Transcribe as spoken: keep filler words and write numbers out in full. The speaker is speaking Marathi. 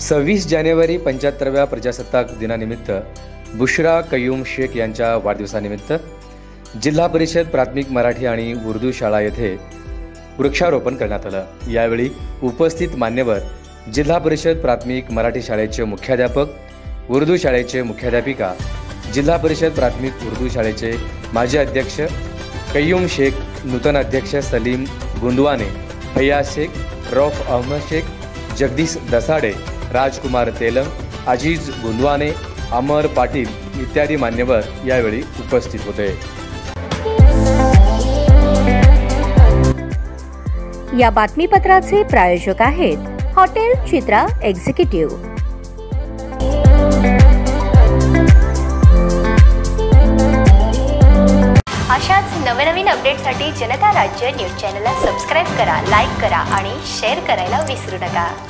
सव्वीस जानेवारी पंच्याहत्तराव्या प्रजासत्ताक दिनानिमित्त बुशरा कय्यूम शेख यांच्या वाढदिवसानिमित्त जिल्हा परिषद प्राथमिक मराठी आणि उर्दू शाळा येथे वृक्षारोपण करण्यात आलं। यावेळी उपस्थित मान्यवर जिल्हा परिषद प्राथमिक मराठी शाळेचे मुख्याध्यापक, उर्दू शाळेचे मुख्याध्यापिका, जिल्हा परिषद प्राथमिक उर्दू शाळेचे माजी अध्यक्ष कय्यूम शेख, नूतन अध्यक्ष सलीम गुंदवाने, फैयाज शेख, रौफ अहमद शेख, जगदीश दसाडे, राजकुमार तेलंग, अजीज गुंदवाने, अमर पाटील इत्यादी मान्यवर यावेळी उपस्थित होते। या बातमीपत्राचे प्रायोजक आहेत हॉटेल चित्रा एक्झिक्युटिव्ह। अशाच नवनवीन अपडेटसाठी जनता राज्य न्यूज चॅनलला सबस्क्राइब करा, लाईक करा आणि शेअर करायला विसरू नका।